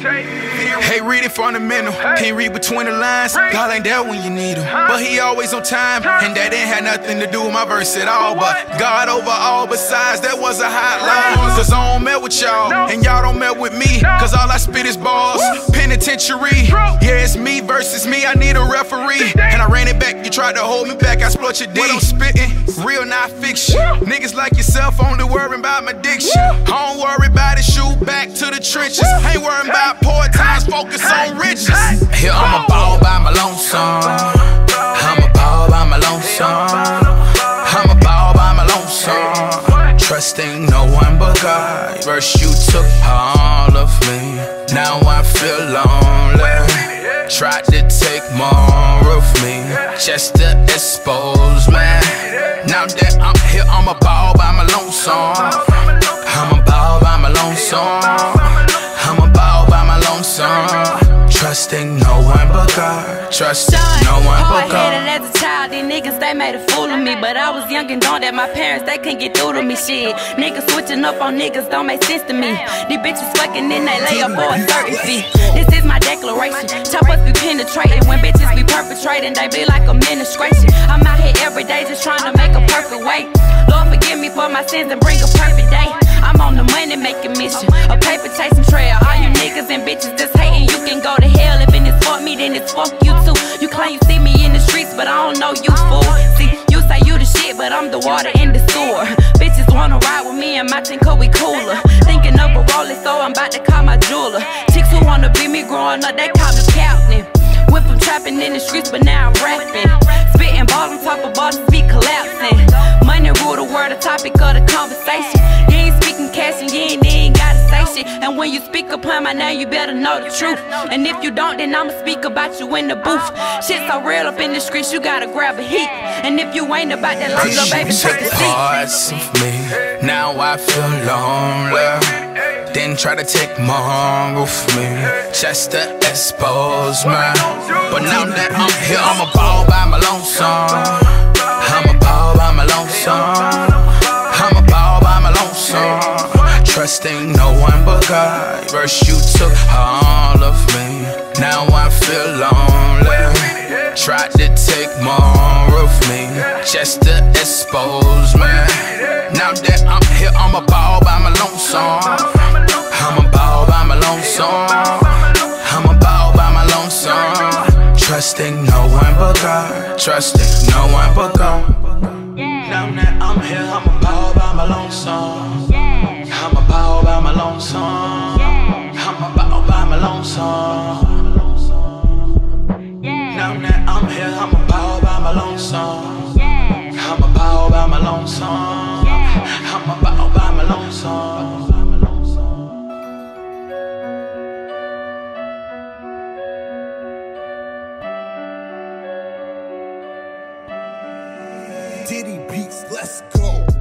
Hey, read it fundamental. Can't read between the lines. God ain't there when you need him, but he always on time, and that ain't had nothing to do with my verse at all. But God over all, besides, that was a hotline. Cause I don't mess with y'all, and y'all don't mess with me, cause all I spit is balls. Penitentiary, yeah, it's me versus me. I need a referee, and I ran it back. You tried to hold me back, I split your D. What I'm spitting, real not fiction. Niggas like yourself only worrying about my diction. I don't worry about it, shoot back to the trenches. Ain't worrying about poor times, focus on riches. Here I'm a ball by my lonesome. I'm a ball by my lonesome. I'm a ball by my lonesome. Trusting no one but God. First you took all of me, now I feel lonely. Tried to take more of me, just to expose me. Now that I'm here, I'm a ball by my lonesome. I'm a ball by my lonesome. I'm a ball by my lonesome. Trusting no one but God. Trusting no one but God. Hard-headed as a child, these niggas, they made a fool of me. But I was young and dumb that my parents, they couldn't get through to me. Shit, niggas switching up on niggas don't make sense to me. These bitches fucking then they lay up for a certain fee. This is my declaration. Choppers be penetrating when bitches be perpetrating. They be like administration. I'm out here every day just trying to make a perfect way. Lord forgive me for my sins and bring a perfect day. I'm on the money making mission, a paper chasing trail. All you niggas and bitches just hating, you can go to hell. If it's fuck me, then it's fuck you too. You claim you see me in the streets, but I don't know you, fool. See, you say you the shit, but I'm the water in the sewer. Bitches wanna ride with me and my team cause we cooler. Thinking of a rolling, so I'm about to call my jeweler. Chicks who wanna be me growing up, they call me captain. Went from trapping in the streets, but now I'm rapping. Spitting balls on top of balls, be collapsing. Money rule the word, the topic of the conversation. You ain't speaking cash and you ain't gotta say shit. And when you speak upon my name, you better know the truth. And if you don't, then I'ma speak about you in the booth. Shit so real up in the streets, you gotta grab a heat. And if you ain't about that life, little baby, take a seat. Parts of me, now I feel lonely. Then try to take more of me, just to expose me. But now that I'm here, I'm a ball by my lonesome. I'm a ball by my lonesome. I'm a ball by my lonesome. Trusting no one but God. First you took all of me, now I feel lonely. Tried to take more of me, just to expose me. Now that I'm here, I'm a ball by my lonesome. I'm a ball by my lonesome. I'm a ball by my lonesome. Trusting no one but God. Trusting no one but God. Now that I'm here, I'm a ball by my lonesome. I'm a ball by my lonesome. I'm a ball by my lonesome. Now that I'm here, I'm a ball by my lonesome. I'm a ball by my lonesome. I'm a ball by my lonesome. Diddy Beats, let's go.